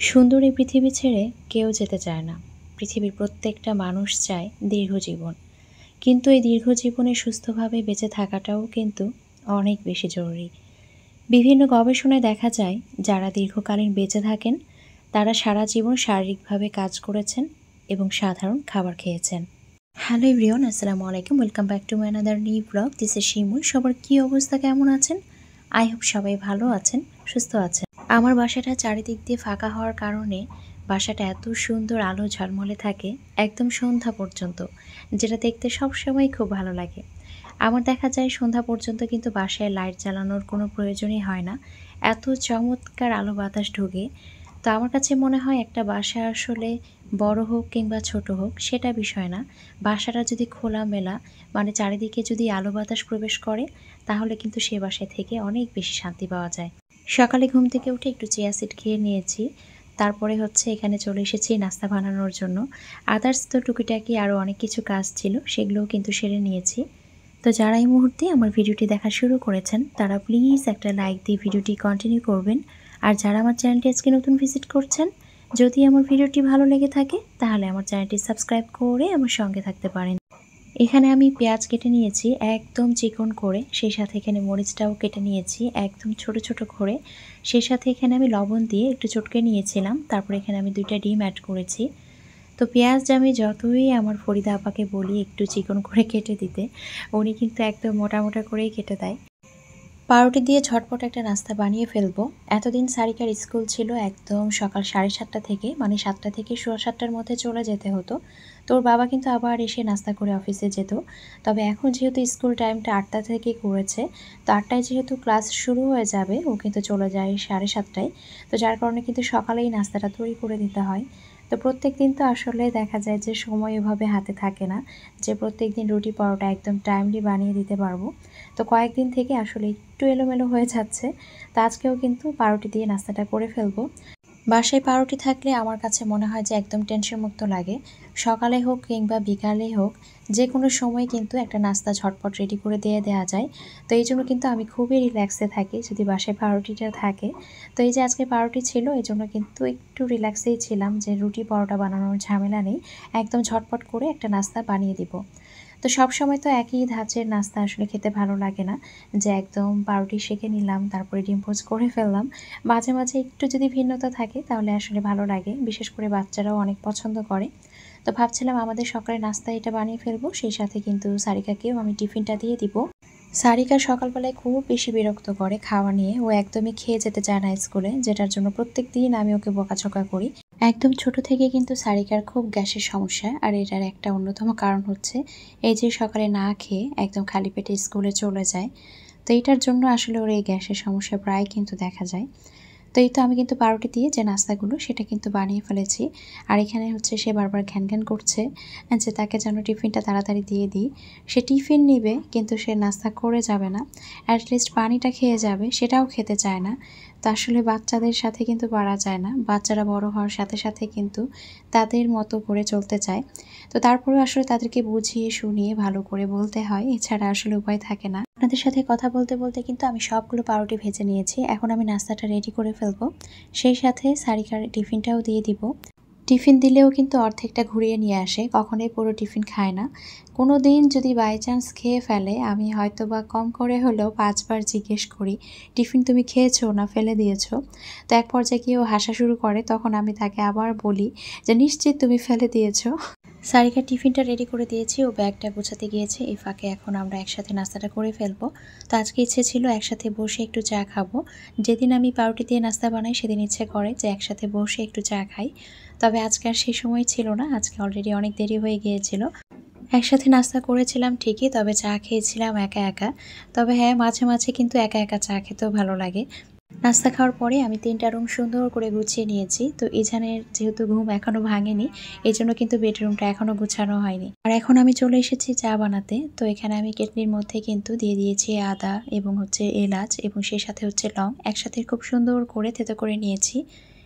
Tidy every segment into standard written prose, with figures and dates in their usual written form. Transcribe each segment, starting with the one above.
সুন্দর এই পৃথিবী ছেড়ে কেউ যেতে চায় না। পৃথিবীর প্রত্যেকটা মানুষ চায় দীর্ঘ জীবন। কিন্তু এই দীর্ঘ জীবনে সুস্থভাবে বেঁচে থাকাটাও কিন্তু অনেক বেশি জরুরি। বিভিন্ন গবেষণায় দেখা যায় যারা দীর্ঘকালীন বেঁচে থাকেন তারা সারা জীবন শারীরিকভাবে কাজ করেছেন এবং সাধারণ খাবার খেয়েছেন। হ্যালো এভরিওয়ান, আসসালামু আলাইকুম। Welcome back to my another new blog. This is Shimul. সবার কী অবস্থা, কেমন আছেন? আই হোপ সবাই ভালো আছেন, সুস্থ আছেন। আমার বাসাটা চারিদিক দিয়ে ফাঁকা হওয়ার কারণে বাসাটা এত সুন্দর আলো ঝলমলে থাকে একদম সন্ধ্যা পর্যন্ত, যেটা দেখতে সবসময় খুব ভালো লাগে। আমার দেখা যায় সন্ধ্যা পর্যন্ত কিন্তু বাসায় লাইট জ্বালানোর কোনো প্রয়োজনই হয় না, এত চমৎকার আলো বাতাস ঢোকে। তো আমার কাছে মনে হয় একটা বাসা আসলে বড় হোক কিংবা ছোট হোক সেটা বিষয় না, বাসাটা যদি খোলামেলা মানে চারিদিকে যদি আলো বাতাস প্রবেশ করে তাহলে কিন্তু সে বাসায় থেকে অনেক বেশি শান্তি পাওয়া যায়। সকালে ঘুম থেকে উঠে একটু চিয়া সিড খেয়ে নিয়েছি, তারপরে হচ্ছে এখানে চলে এসেছি নাস্তা বানানোর জন্য। আদার্স তো টুকিটাকি আরও অনেক কিছু কাজ ছিল, সেগুলোও কিন্তু সেরে নিয়েছি। তো যারা এই মুহূর্তে আমার ভিডিওটি দেখা শুরু করেছেন তারা প্লিজ একটা লাইক দিয়ে ভিডিওটি কন্টিনিউ করবেন। আর যারা আমার চ্যানেলটি আজকে নতুন ভিজিট করছেন, যদি আমার ভিডিওটি ভালো লেগে থাকে তাহলে আমার চ্যানেলটি সাবস্ক্রাইব করে আমার সঙ্গে থাকতে পারেন। এখানে আমি পেঁয়াজ কেটে নিয়েছি একদম চিকন করে, সেই সাথে এখানে মরিচটাও কেটে নিয়েছি একদম ছোট ছোট করে। সেই সাথে এখানে আমি লবণ দিয়ে একটু চটকে নিয়েছিলাম, তারপর এখানে আমি 2টা ডিম অ্যাড করেছি। তো পেঁয়াজ আমি যতই আমার ফরিদা আপাকে বলি একটু চিকন করে কেটে দিতে, উনি কিন্তু একদম মোটা মোটা করেই কেটে দেয়। পাউরুটি দিয়ে ঝটপট একটা নাস্তা বানিয়ে ফেলবো। এতদিন সারিকার স্কুল ছিল একদম সকাল 7:30 থেকে, মানে 7টা থেকে 7:15টার মধ্যে চলে যেতে হতো। তোর বাবা কিন্তু আবার এসে নাস্তা করে অফিসে যেত। তবে এখন যেহেতু স্কুল টাইমটা 8টা থেকে করেছে, তো 8টায় যেহেতু ক্লাস শুরু হয়ে যাবে, ও কিন্তু চলে যায় 7:30টায়। তো যার কারণে কিন্তু সকালেই নাস্তাটা তৈরি করে দিতে হয়। তো প্রত্যেক দিন তো আসলে দেখা যায় যে সময় এভাবে হাতে থাকে না যে প্রত্যেক দিন রুটি পরোটা একদম টাইমলি বানিয়ে দিতে পারবো। তো কয়েকদিন থেকে আসলে একটু এলোমেলো হয়ে যাচ্ছে। তো আজকেও কিন্তু পাউরুটি দিয়ে নাস্তাটা করে ফেলবো। বাসায় পাউরুটি থাকলে আমার কাছে মনে হয় যে একদম টেনশন মুক্ত লাগে। সকালে হোক কিংবা বিকালে হোক, যে কোনো সময় কিন্তু একটা নাস্তা ঝটপট রেডি করে দিয়ে দেওয়া যায়। তো এই জন্য কিন্তু আমি খুবই রিল্যাক্সে থাকি যদি বাসায় পাউরুটিটা থাকে। তো এই যে আজকে পাউরুটি ছিল, এই জন্য কিন্তু একটু রিল্যাক্সেই ছিলাম যে রুটি পরোটা বানানোর ঝামেলা নেই, একদম ঝটপট করে একটা নাস্তা বানিয়ে দিব। তো সবসময় তো একই ধাঁচের নাস্তা আসলে খেতে ভালো লাগে না, যে একদম পাউরুটি সেঁকে নিলাম তারপরে ডিম পোচ করে ফেললাম। মাঝে মাঝে একটু যদি ভিন্নতা থাকে তাহলে আসলে ভালো লাগে, বিশেষ করে বাচ্চারাও অনেক পছন্দ করে। তো ভাবছিলাম আমাদের সকালে নাস্তা এটা বানিয়ে ফেলবো, সেই সাথে কিন্তু সারিকাকেও আমি টিফিনটা দিয়ে দিব। সারিকা সকালবেলায় খুব বেশি বিরক্ত করে খাওয়া নিয়ে, ও একদমই খেয়ে যেতে চায় না স্কুলে, যেটার জন্য প্রত্যেক দিন আমি ওকে বকাঝকা করি। একদম ছোট থেকে কিন্তু সারিকার খুব গ্যাসের সমস্যা, আর এটার একটা অন্যতম কারণ হচ্ছে এই যে সকালে না খেয়ে একদম খালি পেটে স্কুলে চলে যায়। তো এটার জন্য আসলে ওর এই গ্যাসের সমস্যা প্রায় কিন্তু দেখা যায়। তো এই তো আমি কিন্তু পাউরুটি দিয়ে যে নাস্তাগুলো সেটা কিন্তু বানিয়ে ফেলেছি। আর এখানে হচ্ছে সে বারবার ঘ্যান ঘ্যান করছে যে তাকে যেন টিফিনটা তাড়াতাড়ি দিয়ে দিই। সে টিফিন নিবে কিন্তু সে নাস্তা করে যাবে না, অ্যাটলিস্ট পানিটা খেয়ে যাবে, সেটাও খেতে চায় না। তো আসলে বাচ্চাদের সাথে কিন্তু পারা যায় না, বাচ্চারা বড় হওয়ার সাথে সাথে কিন্তু তাদের মতো করে চলতে চায়। তো তারপরেও আসলে তাদেরকে বুঝিয়ে শুনিয়ে ভালো করে বলতে হয়, এছাড়া আসলে উপায় থাকে না। আপনাদের সাথে কথা বলতে বলতে কিন্তু আমি সবগুলো পাউরুটি ভেজে নিয়েছি, এখন আমি নাস্তাটা রেডি করে ফেলবো। সেই সাথে সারিকার টিফিনটাও দিয়ে দিব। টিফিন দিলেও কিন্তু অর্ধেকটা ঘুরিয়ে নিয়ে আসে, কখনোই পুরো টিফিন খায় না। কোনো দিন যদি বাই চান্স খেয়ে ফেলে, আমি হয়তো বা কম করে হলেও 5বার জিজ্ঞেস করি, টিফিন তুমি খেয়েছো না ফেলে দিয়েছো? তো এক পর্যায়ে গিয়ে ও হাসা শুরু করে, তখন আমি তাকে আবার বলি যে নিশ্চিত তুমি ফেলে দিয়েছো। সারিকার টিফিনটা রেডি করে দিয়েছি, ও ব্যাগটা গোছাতে গিয়েছে, এই ফাঁকে এখন আমরা একসাথে নাস্তাটা করে ফেলবো। তো আজকে ইচ্ছে ছিল একসাথে বসে একটু চা খাবো। যেদিন আমি পাউরুটি দিয়ে নাস্তা বানাই সেদিন ইচ্ছে করে যে একসাথে বসে একটু চা খাই, তবে আজকে আর সেই সময় ছিল না, আজকে অলরেডি অনেক দেরি হয়ে গিয়েছিল। একসাথে নাস্তা করেছিলাম ঠিকই, তবে চা খেয়েছিলাম একা একা। তবে হ্যাঁ, মাঝে মাঝে কিন্তু একা একা চা খেতেও ভালো লাগে। নাস্তা খাওয়ার পরে আমি 3টা রুম সুন্দর করে গুছিয়ে নিয়েছি। তো ইজানের যেহেতু ঘুম এখনো ভাঙেনি, এই জন্য কিন্তু বেডরুমটা এখনো গুছানো হয়নি। আর এখন আমি চলে এসেছি চা বানাতে। তো এখানে আমি কেটলির মধ্যে কিন্তু দিয়ে দিয়েছি আদা এবং হচ্ছে এলাচ এবং সেই সাথে হচ্ছে লং, একসাথে খুব সুন্দর করে থেতো করে নিয়েছি।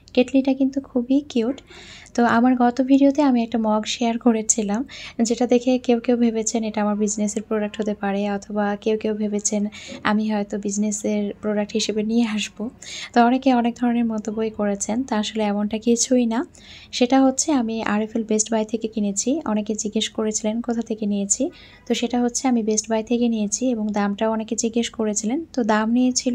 কেটলিটা কিন্তু খুবই কিউট। তো আমার গত ভিডিওতে আমি একটা মগ শেয়ার করেছিলাম, যেটা দেখে কেউ ভেবেছেন এটা আমার বিজনেসের প্রোডাক্ট হতে পারে, অথবা কেউ ভেবেছেন আমি হয়তো বিজনেসের প্রোডাক্ট হিসেবে নিয়ে আসবো। তো অনেকে অনেক ধরনের মন্তব্যই করেছেন। তা আসলে এমনটা কিছুই না। সেটা হচ্ছে আমি আরএফএল বেস্ট বাই থেকে কিনেছি। অনেকে জিজ্ঞেস করেছিলেন কোথা থেকে নিয়েছি। তো সেটা হচ্ছে আমি বেস্ট বাই থেকে নিয়েছি এবং দামটাও অনেকে জিজ্ঞেস করেছিলেন। তো দাম নিয়েছিল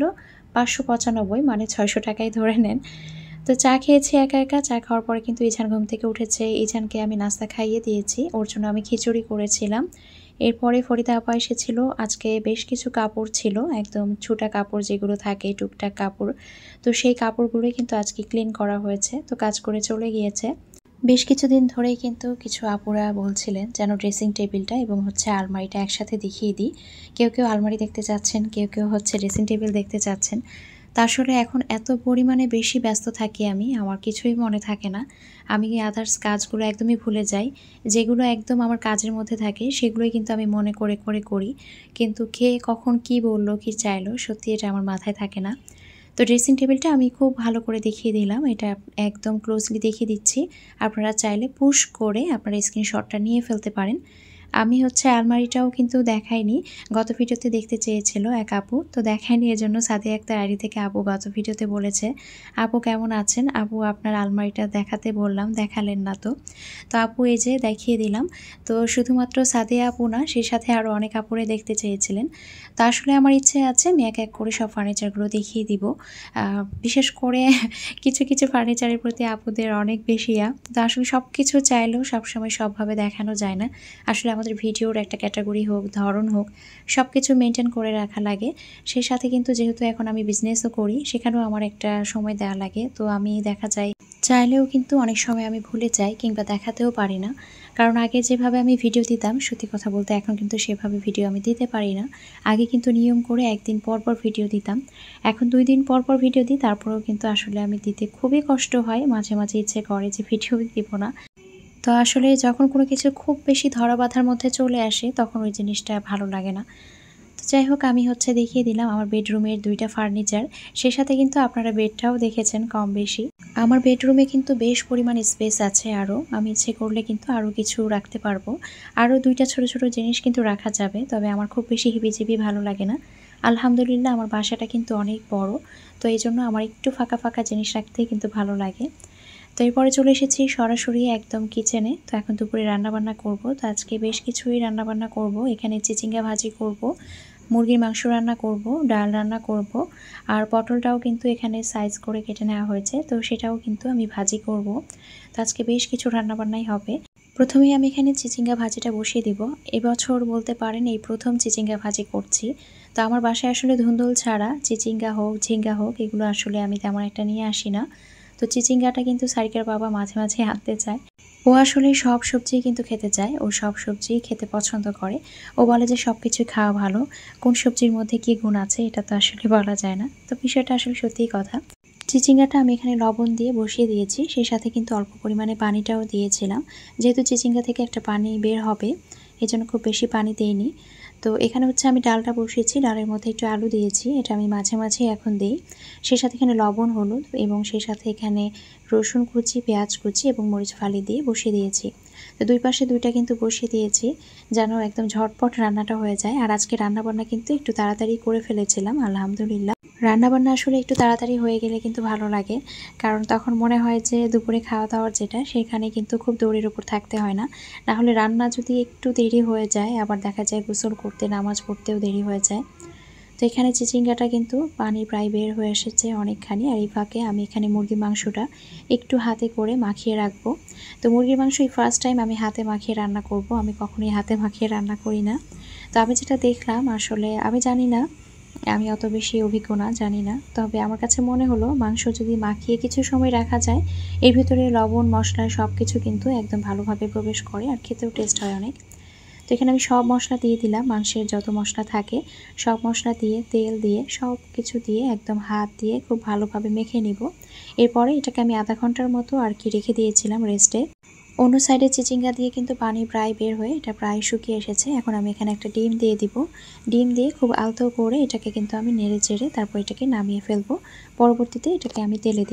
৫৯৫, মানে ৬০০ টাকাই ধরে নেন। তো চা খেয়েছি একা। চা খাওয়ার পরে কিন্তু ইছান ঘুম থেকে উঠেছে। ইছানকে আমি নাস্তা খাইয়ে দিয়েছি। ওর জন্য আমি খিচুড়ি করেছিলাম। এরপরে ফরিদা আপা এসেছিল। আজকে বেশ কিছু কাপড় ছিল, একদম ছোটা কাপড় যেগুলো থাকে, টুকটাক কাপড়। তো সেই কাপড়গুলোই কিন্তু আজকে ক্লিন করা হয়েছে। তো কাজ করে চলে গিয়েছে। বেশ কিছুদিন ধরেই কিন্তু কিছু আপুরা বলছিলেন যেন ড্রেসিং টেবিলটা এবং হচ্ছে আলমারিটা একসাথে দেখিয়ে দিই। কেউ আলমারি দেখতে চাচ্ছেন, কেউ হচ্ছে ড্রেসিং টেবিল দেখতে চাচ্ছেন। তা আসলে এখন এত পরিমাণে বেশি ব্যস্ত থাকি আমি, আমার কিছুই মনে থাকে না। আমি আদার্স কাজগুলো একদমই ভুলে যাই। যেগুলো একদম আমার কাজের মধ্যে থাকে সেগুলোই কিন্তু আমি মনে করে করি। কিন্তু কে কখন কি বলল, কি চাইলো, সত্যি এটা আমার মাথায় থাকে না। তো ড্রেসিং টেবিলটা আমি খুব ভালো করে দেখিয়ে দিলাম। এটা একদম ক্লোজলি দেখিয়ে দিচ্ছি। আপনারা চাইলে পুশ করে আপনারা স্ক্রিনশটটা নিয়ে ফেলতে পারেন। আমি হচ্ছে আলমারিটাও কিন্তু দেখাইনি। গত ভিডিওতে দেখতে চেয়েছিল এক আপু, তো দেখাইনি। এজন্য সাদিয়া আক্তার আইডি থেকে আপু গত ভিডিওতে বলেছে, আপু কেমন আছেন? আপু আপনার আলমারিটা দেখাতে বললাম, দেখালেন না তো। তো আপু এই যে দেখিয়ে দিলাম। তো শুধুমাত্র সাদিয়া আপু না, সেই সাথে আরও অনেক আপুরে দেখতে চেয়েছিলেন। তো আসলে আমার ইচ্ছে আছে আমি এক করে সব ফার্নিচারগুলো দেখিয়ে দিব। বিশেষ করে কিছু ফার্নিচারের প্রতি আপুদের অনেক বেশি তো আসলে সব কিছু চাইলেও সবসময় সবভাবে দেখানো যায় না। আসলে আমাদের ভিডিওর একটা ক্যাটাগরি হোক, ধরন হোক, সব কিছু মেনটেন করে রাখা লাগে। সেই সাথে কিন্তু যেহেতু এখন আমি বিজনেসও করি, সেখানেও আমার একটা সময় দেওয়া লাগে। তো আমি দেখা যায় চাইলেও কিন্তু অনেক সময় আমি ভুলে যাই কিংবা দেখাতেও পারি না। কারণ আগে যেভাবে আমি ভিডিও দিতাম, সত্যি কথা বলতে এখন কিন্তু সেভাবে ভিডিও আমি দিতে পারি না। আগে কিন্তু নিয়ম করে একদিন পর ভিডিও দিতাম। এখন ২ দিন পর ভিডিও দিই, তারপরেও কিন্তু আসলে আমি দিতে খুবই কষ্ট হয়। মাঝে ইচ্ছে করে যে ভিডিও দিব না। তো আসলে যখন কোনো কিছু খুব বেশি ধরা বাঁধার মধ্যে চলে আসে, তখন ওই জিনিসটা ভালো লাগে না। তো যাই হোক, আমি হচ্ছে দেখিয়ে দিলাম আমার বেডরুমের ২টা ফার্নিচার। সে সাথে কিন্তু আপনারা বেডটাও দেখেছেন কম বেশি। আমার বেডরুমে কিন্তু বেশ পরিমাণ স্পেস আছে আরও। আমি ইচ্ছে করলে কিন্তু আরও কিছু রাখতে পারবো। আরও ২টা ছোট জিনিস কিন্তু রাখা যাবে। তবে আমার খুব বেশি হিবিজিবি ভালো লাগে না। আলহামদুলিল্লাহ আমার বাসাটা কিন্তু অনেক বড়। তো এইজন্য আমার একটু ফাঁকা জিনিস রাখতেই কিন্তু ভালো লাগে। তো এরপরে চলে এসেছি সরাসরি একদম কিচেনে। তো এখন দুপুরে রান্নাবান্না করব। তো আজকে বেশ কিছুই রান্নাবান্না করব। এখানে চিচিঙ্গা ভাজি করব, মুরগির মাংস রান্না করব, ডাল রান্না করব, আর পটলটাও কিন্তু এখানে সাইজ করে কেটে নেওয়া হয়েছে। তো সেটাও কিন্তু আমি ভাজি করব। তো আজকে বেশ কিছু রান্নাবান্নাই হবে। প্রথমেই আমি এখানে চিচিঙ্গা ভাজিটা বসিয়ে দিব। এবছর বলতে পারেন এই প্রথম চিচিঙ্গা ভাজি করছি। তো আমার বাসায় আসলে ধুন্দুল ছাড়া চিচিঙ্গা হোক, ঝিঙ্গা হোক, এগুলো আসলে আমি তেমন একটা নিয়ে আসি না। তো চিচিঙ্গাটা কিন্তু সারিকার বাবা মাঝে আনতে চায়। ও আসলে সব সবজিই কিন্তু খেতে চায়। ও সব সবজিই খেতে পছন্দ করে। ও বলে যে সব কিছুই খাওয়া ভালো। কোন সবজির মধ্যে কী গুণ আছে এটা তো আসলে বলা যায় না। তো বিষয়টা আসলে সত্যিই কথা। চিচিঙ্গাটা আমি এখানে লবণ দিয়ে বসিয়ে দিয়েছি। সেই সাথে কিন্তু অল্প পরিমাণে পানিটাও দিয়েছিলাম। যেহেতু চিচিঙ্গা থেকে একটা পানি বের হবে, এজন্য খুব বেশি পানি দেইনি। তো এখানে হচ্ছে আমি ডালটা বসিয়েছি। ডালের মধ্যে একটু আলু দিয়েছি। এটা আমি মাঝে এখন দেই। সেই সাথে এখানে লবণ, হলুদ এবং সেই সাথে এখানে রসুন কুচি, পেঁয়াজ কুচি এবং মরিচ ফালি দিয়ে বসিয়ে দিয়েছি। তো ২ পাশে ২টা কিন্তু বসিয়ে দিয়েছি যেন একদম ঝটপট রান্নাটা হয়ে যায়। আর আজকে রান্নাবান্না কিন্তু একটু তাড়াতাড়ি করে ফেলেছিলাম আলহামদুলিল্লাহ। রান্নাবান্না আসলে একটু তাড়াতাড়ি হয়ে গেলে কিন্তু ভালো লাগে। কারণ তখন মনে হয় যে দুপুরে খাওয়া-দাওয়ার যেটা, সেখানে কিন্তু খুব দৌড়ের উপর থাকতে হয় না। নাহলে রান্না যদি একটু দেরি হয়ে যায়, আবার দেখা যায় গোসল করতে, নামাজ পড়তেও দেরি হয়ে যায়। তো এখানে চিচিঙ্গাটা কিন্তু পানি প্রায় বের হয়ে এসেছে অনেকখানি। আর এই ফাঁকে আমি এখানে মুরগির মাংসটা একটু হাতে করে মাখিয়ে রাখবো। তো মুরগির মাংস এই ফার্স্ট টাইম আমি হাতে মাখিয়ে রান্না করব। আমি কখনোই হাতে মাখিয়ে রান্না করি না। তো আমি যেটা দেখলাম, আসলে আমি জানি না, আমি অত বেশি অভিজ্ঞ না, জানি না। তবে আমার কাছে মনে হলো মাংস যদি মাখিয়ে কিছু সময় রাখা যায়, এর ভিতরে লবণ, মশলা সব কিছু কিন্তু একদম ভালোভাবে প্রবেশ করে আর খেতেও টেস্ট হয় অনেক। তো এখানে আমি সব মশলা দিয়ে দিলাম। মাংসের যত মশলা থাকে সব মশলা দিয়ে, তেল দিয়ে, সব কিছু দিয়ে একদম হাত দিয়ে খুব ভালোভাবে মেখে নিব। এরপরে এটাকে আমি আধা ঘন্টার মতো আর কি রেখে দিয়েছিলাম রেস্টে। অন্য সাইডে চিচিঙ্গা দিয়ে কিন্তু পানি প্রায় বের হয়ে এটা প্রায় শুকিয়ে এসেছে। এখন আমি এখানে একটা ডিম দিয়ে দিব। ডিম দিয়ে খুব আলতো করে এটাকে কিন্তু আমি নেড়ে চেড়ে তারপর এটাকে নামিয়ে ফেলবো। পরবর্তীতে এটাকে আমি তেলে দিব।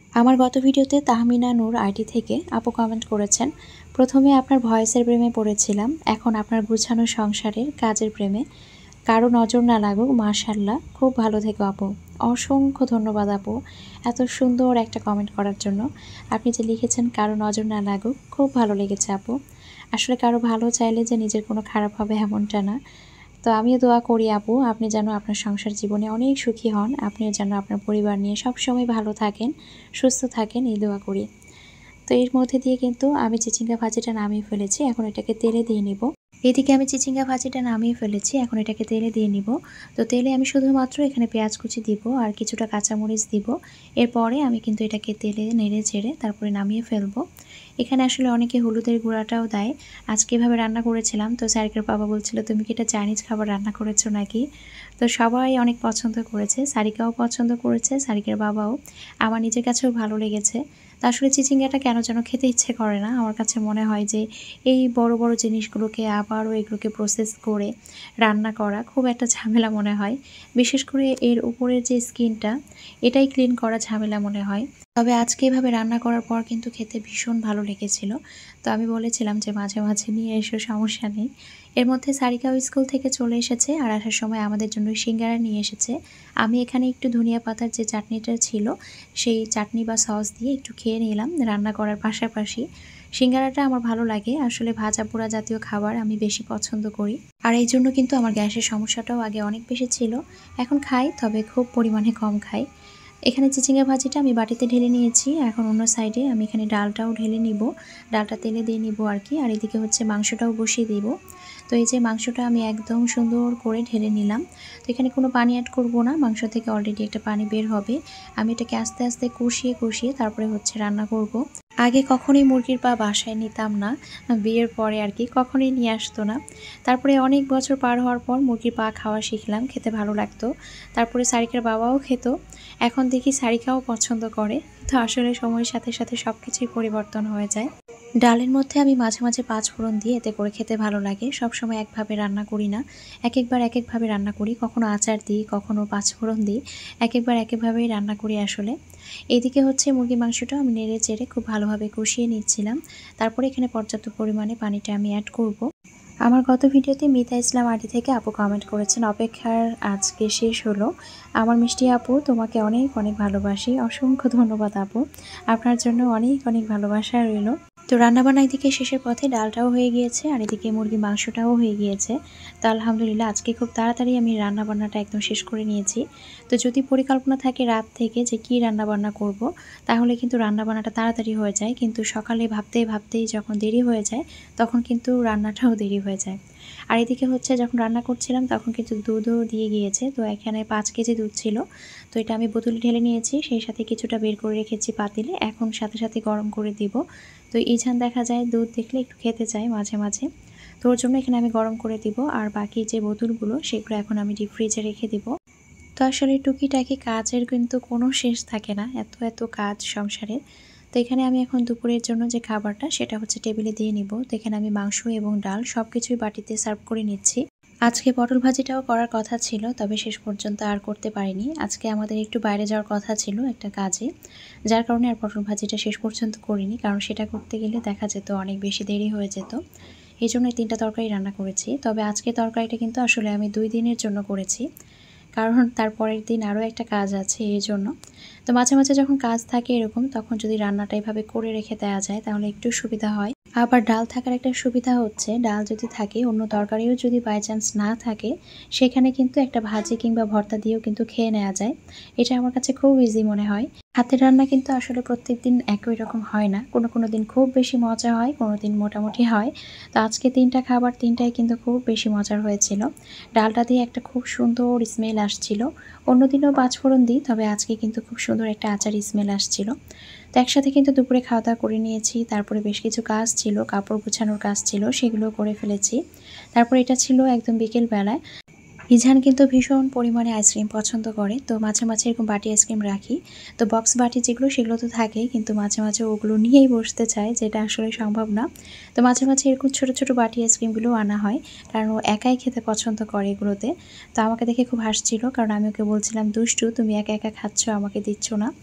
আমার গত ভিডিওতে তাহমিনা নূর আইডি থেকে আপু কমেন্ট করেছেন, প্রথমে আপনার ভয়েসের প্রেমে পড়েছিলাম, এখন আপনার গুছানো সংসারের কাজের প্রেমে। কারো নজর না লাগুক, মাশাআল্লাহ, খুব ভালো থেকো আপু। অসংখ্য ধন্যবাদ আপু এত সুন্দর একটা কমেন্ট করার জন্য। আপনি যে লিখেছেন কারো নজর না লাগুক, খুব ভালো লেগেছে আপু। আসলে কারো ভালো চাইলে যে নিজের কোনো খারাপ হবে এমনটা না। তো আমিও দোয়া করি আপু আপনি যেন আপনার সংসার জীবনে অনেক সুখী হন, আপনিও যেন আপনার পরিবার নিয়ে সবসময় ভালো থাকেন, সুস্থ থাকেন, এই দোয়া করি। তো এর মধ্যে দিয়ে কিন্তু আমি চিচিঙ্গা ভাজিটা নামিয়ে ফেলেছি, এখন এটাকে তেলে দিয়ে নিব। এদিকে আমি চিচিঙ্গা ভাজিটা নামিয়ে ফেলেছি, এখন এটাকে তেলে দিয়ে নিব। তো তেলে আমি শুধুমাত্র এখানে পেঁয়াজ কুচি দিব আর কিছুটা কাঁচামরিচ দিব। এরপরে আমি কিন্তু এটাকে তেলে নেড়ে চেড়ে তারপরে নামিয়ে ফেলবো। এখানে আসলে অনেকে হলুদের গুঁড়াটাও দেয়। আজকে এভাবে রান্না করেছিলাম, তো সারিকার বাবা বলছিল তুমি কি এটা চাইনিজ খাবার রান্না করেছো নাকি। তো সবাই অনেক পছন্দ করেছে, সারিকাও পছন্দ করেছে, সারিকার বাবাও। আমার নিজের কাছেও ভালো লেগেছে। তা আসলে চিচিঙ্গাটা কেন যেন খেতে ইচ্ছে করে না। আমার কাছে মনে হয় যে এই বড় বড় জিনিসগুলোকে আবারও এগুলোকে প্রসেস করে রান্না করা খুব একটা ঝামেলা মনে হয়। বিশেষ করে এর উপরের যে স্কিনটা, এটাই ক্লিন করা ঝামেলা মনে হয়। তবে আজকে এভাবে রান্না করার পর কিন্তু খেতে ভীষণ ভালো লেগেছিল। তো আমি বলেছিলাম যে মাঝে মাঝে নিয়ে এসো, সমস্যা নেই। এর মধ্যে সারিকাও স্কুল থেকে চলে এসেছে আর আসার সময় আমাদের জন্য সিঙ্গারা নিয়ে এসেছে। আমি এখানে একটু ধনিয়া পাতার যে চাটনিটা ছিল সেই চাটনি বা সস দিয়ে একটু খেয়ে নিলাম রান্না করার পাশাপাশি। সিঙ্গারাটা আমার ভালো লাগে, আসলে ভাজা পোড়া জাতীয় খাবার আমি বেশি পছন্দ করি। আর এই জন্য কিন্তু আমার গ্যাসের সমস্যাটাও আগে অনেক বেশি ছিল, এখন খাই তবে খুব পরিমাণে কম খাই। এখানে চিচিঙ্গা ভাজিটা আমি বাটিতে ঢেলে নিয়েছি, এখন অন্য সাইডে আমি এখানে ডালটাও ঢেলে নিব, ডালটা তেলে দিয়ে নিব আর কি। আর এদিকে হচ্ছে মাংসটাও বসিয়ে দিব। তো এই যে মাংসটা আমি একদম সুন্দর করে ঢেলে নিলাম। তো এখানে কোনো পানি অ্যাড করব না, মাংস থেকে অলরেডি একটা পানি বের হবে। আমি এটাকে আস্তে আস্তে কষিয়ে কষিয়ে তারপরে হচ্ছে রান্না করব। আগে কখনোই মুরগির পা বাসায় নিতাম না, বিয়ের পরে আর কি কখনোই নিয়ে আসতো না। তারপরে অনেক বছর পার হওয়ার পর মুরগির পা খাওয়া শিখলাম, খেতে ভালো লাগতো। তারপরে সারিকার বাবাও খেত, এখন দেখি সারিকাও পছন্দ করে। তো আসলে সময়ের সাথে সাথে সব কিছুই পরিবর্তন হয়ে যায়। ডালের মধ্যে আমি মাঝে মাঝে পাঁচফোড়ন দিই, এতে করে খেতে ভালো লাগে। সবসময় একভাবে রান্না করি না, এক একবার এক একভাবে রান্না করি। কখনো আচার দিই, কখনো পাঁচফোড়ন দিই, এক একবার এক একভাবেই রান্না করি আসলে। এদিকে হচ্ছে মুরগির মাংসটা আমি নেড়ে চেড়ে খুব ভালোভাবে কষিয়ে নিচ্ছিলাম। তারপরে এখানে পর্যাপ্ত পরিমাণে পানিটা আমি অ্যাড করব। আমার গত ভিডিওতে মিতা ইসলাম আইডি থেকে আপু কমেন্ট করেছেন, অপেক্ষার আজকে শেষ হলো। আমার মিষ্টি আপু, তোমাকে অনেক অনেক ভালোবাসি। অসংখ্য ধন্যবাদ আপু, আপনার জন্য অনেক অনেক ভালোবাসা রইল। তো রান্নাবান্না এদিকে শেষের পথে, ডালটাও হয়ে গিয়েছে আর এদিকে মুরগির মাংসটাও হয়ে গিয়েছে। তো আলহামদুলিল্লাহ আজকে খুব তাড়াতাড়ি আমি রান্নাবান্নাটা একদম শেষ করে নিয়েছি। তো যদি পরিকল্পনা থাকে রাত থেকে যে কী রান্নাবান্না করব, তাহলে কিন্তু রান্নাবান্নাটা তাড়াতাড়ি হয়ে যায়, কিন্তু সকালে ভাবতেই ভাবতেই যখন দেরি হয়ে যায় তখন কিন্তু রান্নাটাও দেরি হয়ে যায়। আর এদিকে হচ্ছে যখন রান্না করছিলাম তখন কিন্তু দুধও দিয়ে গিয়েছে। তো এখানে 5 কেজি দুধ ছিল, তো এটা আমি বোতলে ঢেলে নিয়েছি, সেই সাথে কিছুটা বের করে রেখেছি পাতিলে, এখন সাথে সাথে গরম করে দিব। তো ইঝান দেখা যায় দুধ দেখলে একটু খেতে চায় মাঝে মাঝে, তো ওর জন্য এখানে আমি গরম করে দিব। আর বাকি যে বোতলগুলো সেগুলো এখন আমি ডিপ ফ্রিজে রেখে দিব। তো আসলে টুকিটাকি কাজের কিন্তু কোনো শেষ থাকে না, এত এত কাজ সংসারের। তো এখানে আমি এখন দুপুরের জন্য যে খাবারটা সেটা হচ্ছে টেবিলে দিয়ে নিব। তো এখানে আমি মাংস এবং ডাল সব কিছুই বাটিতে সার্ভ করে নিচ্ছি। আজকে পটল ভাজিটাও করার কথা ছিল, তবে শেষ পর্যন্ত আর করতে পারিনি। আজকে আমাদের একটু বাইরে যাওয়ার কথা ছিল একটা কাজে, যার কারণে আর পটল ভাজিটা শেষ পর্যন্ত করিনি, কারণ সেটা করতে গেলে দেখা যেত অনেক বেশি দেরি হয়ে যেত। এই জন্য 3টা তরকারি রান্না করেছি। তবে আজকে তরকারিটা কিন্তু আসলে আমি 2 দিনের জন্য করেছি, কারণ তার পরের দিন আরও একটা কাজ আছে এই জন্য। তো মাঝে মাঝে যখন কাজ থাকে এরকম, তখন যদি রান্নাটা এভাবে করে রেখে দেওয়া যায় তাহলে একটু সুবিধা হয়। আবার ডাল থাকার একটা সুবিধা হচ্ছে, ডাল যদি থাকে, অন্য তরকারিও যদি বাই চান্স না থাকে, সেখানে কিন্তু একটা ভাজি কিংবা ভর্তা দিয়েও কিন্তু খেয়ে নেওয়া যায়। এটা আমার কাছে খুব ইজি মনে হয়। হাতের রান্না কিন্তু আসলে প্রত্যেক দিন একই রকম হয় না, কোনো কোনো দিন খুব বেশি মজা হয়, কোনো দিন মোটামুটি হয়। তো আজকে 3টা খাবার 3টাই কিন্তু খুব বেশি মজার হয়েছিল। ডালটা দিয়ে একটা খুব সুন্দর স্মেল আসছিল, অন্যদিনও পাঁচফোড়ন দিই, তবে আজকে কিন্তু খুব সুন্দর একটা আচার স্মেল আসছিল। তো একসাথে কিন্তু দুপুরে খাওয়া দাওয়া করে নিয়েছি। তারপরে বেশ কিছু কাজ ছিল, কাপড় গুছানোর কাজ ছিল, সেগুলো করে ফেলেছি। তারপর এটা ছিল একদম বিকেলবেলায়। ইঝান কিন্তু ভীষণ পরিমাণে আইসক্রিম পছন্দ করে, তো মাঝে মাঝে এরকম বাটি আইসক্রিম রাখি। তো বক্স বাটি যেগুলো সেগুলো তো থাকেই, কিন্তু মাঝে মাঝে ওগুলো নিয়েই বসতে চায়, যেটা আসলে সম্ভব না। তো মাঝে মাঝে এরকম ছোট ছোট বাটি আইসক্রিমগুলো আনা হয়, কারণ ও একাই খেতে পছন্দ করে এগুলোতে। তো আমাকে দেখে খুব হাসছিল, কারণ আমি ওকে বলছিলাম, দুষ্টু তুমি একা একা খাচ্ছ, আমাকে দিচ্ছ না।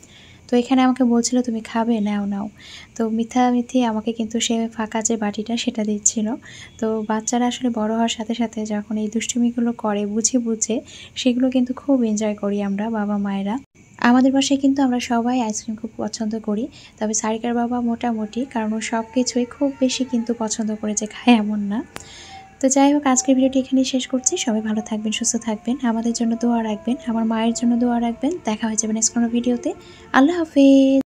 তো এখানে আমাকে বলছিল, "তুমি খাবে? নাও, নাও।" তো মিথ্যামিথি আমাকে কিন্তু সে ফাঁকা যে বাটিটা সেটা দিচ্ছিল। তো বাচ্চারা আসলে বড় হওয়ার সাথে, সাথে যখন এই দুষ্টুমিগুলো করে বুঝে, বুঝে সেগুলো কিন্তু খুব এনজয় করি আমরা বাবা-মায়েরা। আমাদের বাসায় কিন্তু আমরা সবাই আইসক্রিম খুব পছন্দ করি। তবে সারিকার বাবা মোটামুটি, কারণ ও সবকিছুই খুব বেশি কিন্তু পছন্দ করে যে খায় এমন না। তো যাই হোক, আজকের ভিডিওটি এখানেই শেষ করছি। সবাই ভালো থাকবেন, সুস্থ থাকবেন। আমাদের জন্য দোয়া রাখবেন, আমার মায়ের জন্য দোয়া রাখবেন। দেখা হয়ে যাবে নেক্সট কোনো ভিডিওতে। আল্লাহ হাফেজ।